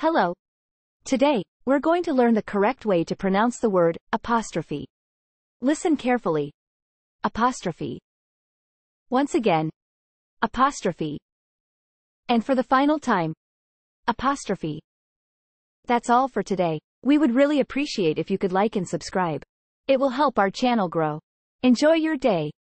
Hello. Today, we're going to learn the correct way to pronounce the word apostrophe. Listen carefully. Apostrophe. Once again. Apostrophe. And for the final time. Apostrophe. That's all for today. We would really appreciate if you could like and subscribe. It will help our channel grow. Enjoy your day.